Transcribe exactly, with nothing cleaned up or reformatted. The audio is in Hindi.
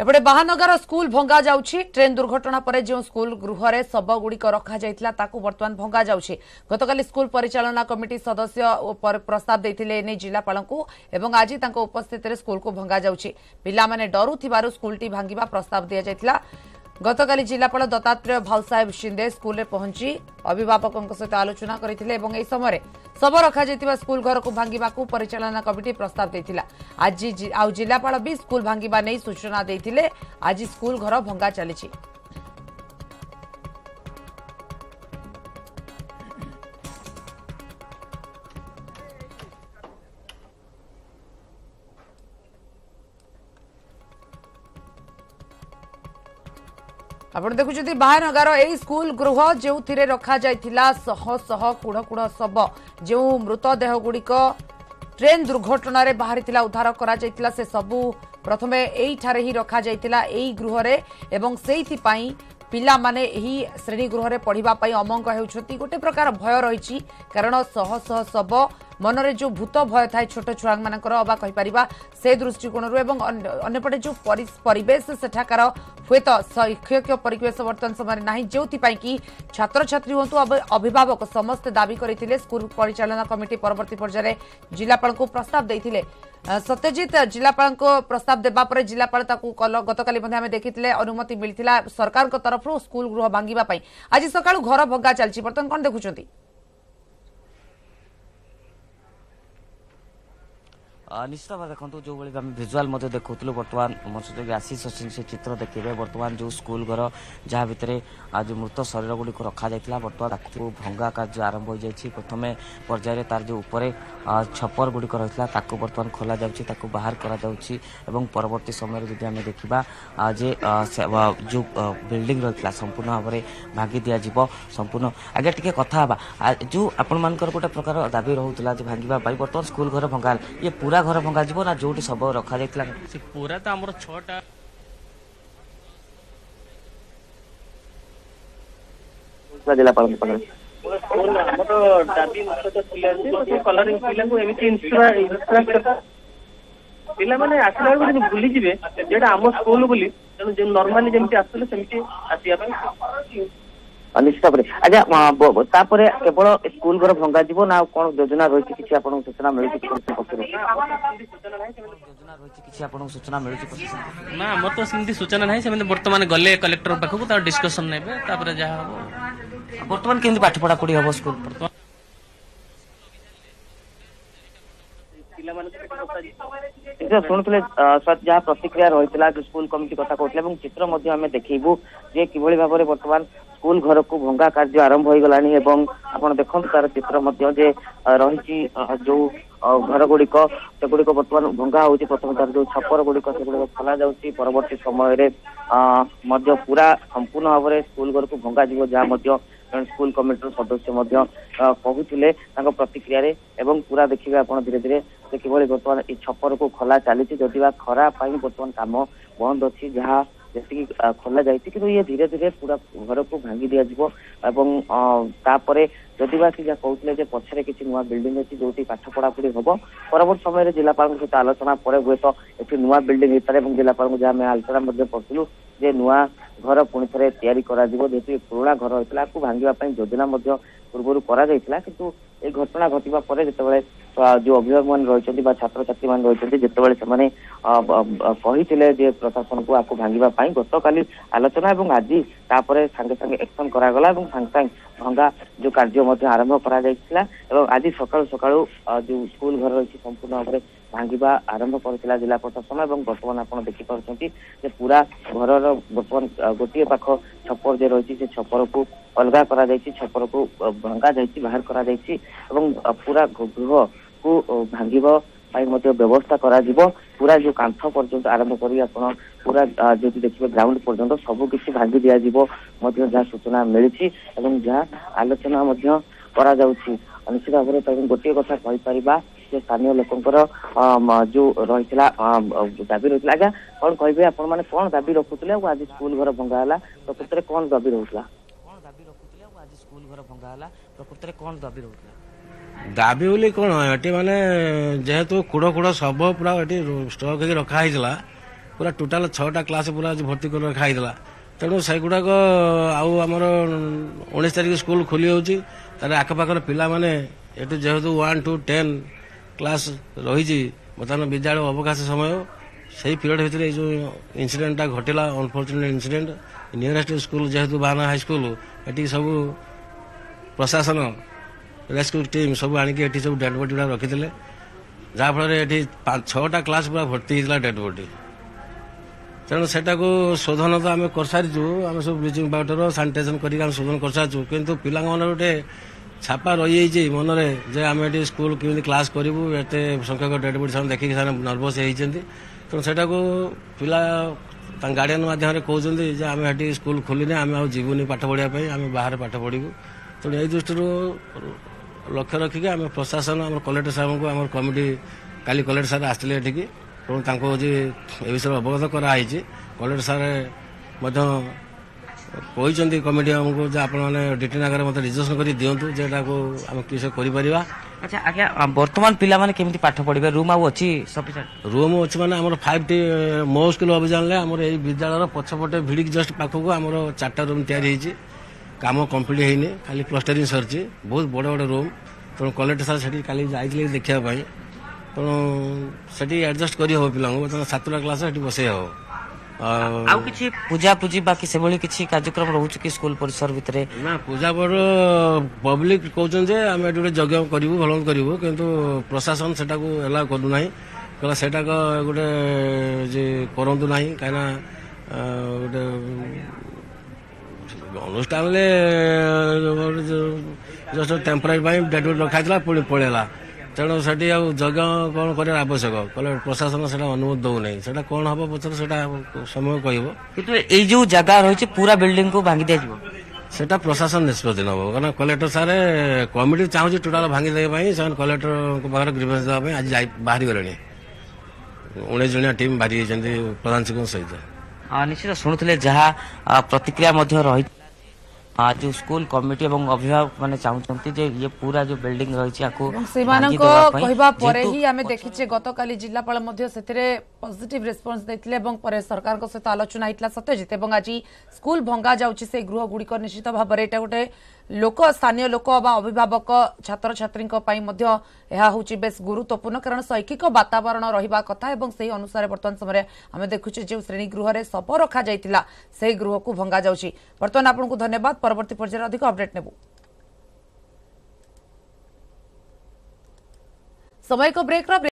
एपटे महानगर स्कूल भंगा जाउछि। ट्रेन दुर्घटना पर जो स्कूल गृह रे शव गुड़िक रखा जाइथिला ताकू वर्तमान भंगा जाउछि। गतकाली स्कूल परिचालना कमिटी सदस्य प्रस्ताव देथिले एने जिलापालंकु एवं आज तांको उपस्थित रे स्कूल को भंगा जाउछि। पिला माने डरू थिबारु स्कूलटी भांगिबा प्रस्ताव दिया जाइथिला। गतकाली जिलापाल दत्तात्रेय भाउसाहेब शिंदे स्कूल रे पहुंची अभिभावकों सहित आलोचना करथिले एवं एई समय सब रखा जाइतिबा स्कूल घर को भांगिबाकू परिचालना कमिटी प्रस्ताव देथिला। आज आउ जिलापाल भी स्कूल भांगिबा नै सूचना देथिले। आज स्कूल घर भंगा चलीछि। आपण देखुछथि महानगर ए स्कूल गृह जो थिरे रखा जाइथिला शह शह कुड़ कुड़ शव जो मृतदेह गुड़िक ट्रेन दुर्घटना रे बाहरी थिला उद्धार करा जाइथिला से सबु प्रथमे एई ठारे ही रखा जाइथिला एई गृह रे एवं सेइथि पई पिला माने एही श्रेणी गृह रे पढ़िबा पई अमंग हेउछथि। गोटे प्रकार भय रहिछि कारण शह शह शव मनरे जो भूत भय थाए छोट छुआ मानकर अबा कहि परिबा से दृष्टिकोण रु एवं अन्यपटे जो परिवेश सेठाकार हुएत शैक्षिक परिवेश वर्तमान समय नाही जोथि पई कि छात्र छात्री होंतु अभिभावक समस्त दाबी करथिले। स्कूल परिचालना कमिटी परवर्ती पर्याय जिलापाल को प्रस्ताव देथिले। सत्यजित जिलापाल को प्रस्ताव देबा परे जिलापाल ताकू गतकाली मध्ये आमे देखिथिले अनुमति मिलिथिला सरकार को तरफ रु स्कूल गृह भांगिबा पई। आज सकाळु घर भंगा चलछि। वर्तमान कोन देखुछंती? निश्चित भाव देखो जो भाई आम भिजुआल देखुलू बर्तमान मो सहित आशीष अच्छे से चित्र देखिए। बर्तमान जो स्कूल घर जहाँ भितर आज मृत शरीर गुड़िक रखा जाता बर्तमान भंगा कार्य आरंभ हो जाए। प्रथम पर्यायर तार जो ऊपर छपर गुड़िक रही है बर्तमान खोल जाऊँगी बाहर कर परवर्ती समय जब आम देखा जे जो बिल्डिंग रही है संपूर्ण भाव में भांगी दिज्व संपूर्ण आगे टी कथा जो आपण मान गोटे प्रकार दाबी रोला भांगा बर्तमान स्कूल घर भंगा ये पूरा घर भंगा जीवो ना जोटी सब रखा जाइतला से पूरा तो हमर छटा जिला पालन पर हमर दाबी मुख्यतः पिला जे कलरिंग पिला को एमिति इंफ्रास्ट्रक्चर पिला माने आसला को भूली जिवे जेटा हम स्कूल बोली जे नॉर्मली जेमति आसले सेमति आसिया पई निश्चित भाव अच्छा तापर केवल स्कूल घर भंगा जीव ना कौन योजना रही किसी आपको सूचना मिली सूचना मिली ना मोर तो सेमती सूचना नहीं से बर्तमान गले कलेक्टर पाखक तार डिस्कशन नेबे तापर जा बर्तमान केमती पाठ पढ़ा पढ़ी हम स्कूल शुणुले जहाँ प्रतिक्रिया रही स्कूल कमिटी कथा कहते चित्र देखू जे कि भाव में बर्तमान स्कूल घर को भंगा कार्य आरंभ हो गलानी एवं आपण देखो तार चित्र जे रही जो घर गुड़िक से गुड़िक बर्तमान भंगा होती प्रथम तार जो छपर गुड़िक से गुड़िक खोल जाऊँगी परवर्ती समय पूरा संपूर्ण भाव में स्कूल घर को भंगा जीव जहाँ स्कूल कमिटी सदस्य कहते प्रतिक्रिया एवं पूरा देखिए आप धीरे धीरे कि बर्तमान ये छपर को खोला चली जदि खरा बर्तमान कम बंद अच्छी जहाँ जी खोल जाए कि ये धीरे धीरे पूरा घर को भांगी दिज्व तापर जदि कहते पछरे किसी नुआ बिल्डिंग अच्छी जो पाठ पढ़ापढ़ी हम परवर्त समय जिलापाल सहित आलोचना पर हुए तो ये नुआ बिल्डिंग होता है जिलापाल जहाँ आलोचना करूँ जे नुआ घर पुणी थे तैयारी जेहेतु पुराणा घर होता है भांगा योजना पूर्व करा किंतु ये घटना घटवा पर जिते जो अभिभावक मान रही छात्र छात्री मान रही जिते कही प्रशासन को आपको भांगा गत काली आलोचना और आज तापर सांगे सांगे एक्शन करागला सांगे सांगे भंगा जो कार्य आरंभ करा आज सकाळु सकाळु जो स्कूल घर रही संपूर्ण भाव में भांगा आरंभ कर जिला प्रशासन और बर्तमान आप देखिपुं पूरा घर बर्तमान गोटे पाख छपर जे रही से छपर को अलग करा छपर को भंगा जाइए बाहर करा पूरा गृह को भांगा व्यवस्था करा पूरा जो कांथ पर्यंत आरंभ कर पूरा जो देखिए ग्राउंड पर्यंत सबकि भांगी दिज्व जहाँ सूचना मिली जहाँ आलोचना करा निश्चित भाव में गोटे कथा कहीपर स्थानीय लोकंर जो रही दाबी रही आज्ञा कौन कहे आप कौन दाबी रखुले आज स्कूल घर भंगा प्रकृत में कौन दाबी रोला स्कूल घर भंगा प्रकृत में कौन दाबी रोला दाबी बोली कौन ये माने जेहेतु कुड़ कुड़ सब पूरा स्टक रखा पूरा टोटाल छटा क्लास पूरा भर्ती कर रखाई तेणु सेगुड़ाक आमर उन्नीस तारिख स्कूल खोली होची तार आखपाखर पिला माने एटू जेहेतु वन टू टेन क्लास रही बर्तमान विद्यालय अवकाश समय से पीरियड भितर जो इनसीडेंटा घटला अनफर्चुनेट इनसीडेंट नियरेस्ट स्कूल जेहेतु बाना हाई स्कूल ये सब प्रशासन रेस्क्यू टीम सब आणिकी एठी सब डेड बॉडी रखिते जहाँफल ये छटा क्लास पूरा भर्ती होता डेड बॉडी तेणु सेटा को शोधन तो आम कर सारीचु आम सब ब्लीचिंग पाउडर सानिटाइजेशन कर शोधन कर सारी कितु पिला मन गोटे छापा रही जाइए मनरे जे आम ये स्कूल केमी क्लास करूँ एत संख्यक डेड बॉडी से देखिए नर्भस होती तेणु सेटा को पिला गार्डियन मध्यम कहते आम ये स्कूल खोलने आम आबूनी पाठ पढ़ाई आम बाहर पाठ पढ़ू तेणु यही दृष्टि लक्ष्य रखिक आम प्रशासन आम कलेक्टर साहब को आम कमिटी काली कलेक्टर साहब आसते एठिकी तेणु हूँ ए विषय अवगत कराई कलेक्टर साहब कहते कमिटी आमको आप डिटेन आगे मतलब रिजर्वेशन कर दिंतु जेटा को आम किस कर। अच्छा आज्ञा वर्तमान पिला माने केमिति पाठ पढ़िबे रूम आउ अछि सफिशिएंट रूम अछि माने हमर फाइव टी मो स्कूल अभियान ले हमर एई विद्यालय पछपटे भिडिक जस्ट पाखको हमर चारटा रूम तयारी हेछि काम कंप्लीट हेइने खाली प्लास्टरिंग सरछि बहुत बड़ बड़ रूम तेणु कलेक्टर साहब सेठी खाली जाइले देखिया पई तेणु सेठी एडजस्ट करि हो पिला बर्तमान सातटा क्लास सेठी बसे हो आउ किछि पूजा पूजी बाकी से भली किछि कार्यक्रम रहउछ कि स्कूल परिसर भितरे ना पूजा पर पब्लिक कहउछन जे हम एटुडे यज्ञ करिवु भलन करिवु किंतु प्रशासन सेटा को एला करु नाही कला सेटा को गोटे जे करंतु नाही काना गोटे अनुष्ठान ले जस्ट टेम्पररी बाई डेट रखाइला पुणी पड़ेला तेणु सेठी जगह कौन कर आवश्यक कले प्रशासन से अनुमति दौना से कौन हम पचर से समय कह कि जो जगह रही पूरा बिल्डिंग को भांगी दिया सेटा प्रशासन निष्पत्ति नब कारण कलेक्टर सार कमिटी चाहूँ टोटाल भांगी देवाई से कलेक्टर पाखे ग्रीवेंस देवाई आज बाहरी गले उन्नीस जनिया टीम बाहरी प्रधान शिक्षक सहित निश्चित शुणुले जहाँ प्रतिक्रिया रही जो स्कूल कमिटी एवं अभिभावक माने चाहते जे ये पूरा जो बिल्डिंग रही ही आमे देखिचे गतकाली जिलापाल पॉजिटिव रेस्पॉन्स देथिले एवं परे सरकार को सहित आलोचना होता सत्यजित एवं आज स्कूल भंगा जाउची से गृह गुड़िक निश्चित भाव में गोटे लोक स्थानीय लोक बा अभिभावक छात्र छात्री बेस गुरुत्वपूर्ण कारण शैक्षिक वातावरण रहिबा कथा एवं से अनुसार वर्तमान समय आम देखुचे जो श्रेणी गृह में शव रखा जाइतिला से गृह को भंगा जाउची। वर्तमान आपको धन्यवाद परवर्ती पर्यायर अधिक अपडेट नेबु समय को ब्रेक